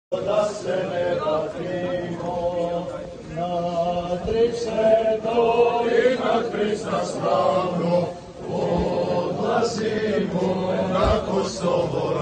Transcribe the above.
da se ne vratimo, na tri sveto i na Hrista slavno odlazimo na Kosovo.